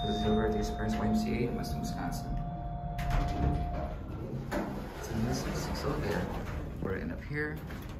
This is over at the Aspirus YMCA in Weston, Wisconsin. So this is the elevator. We're in up here.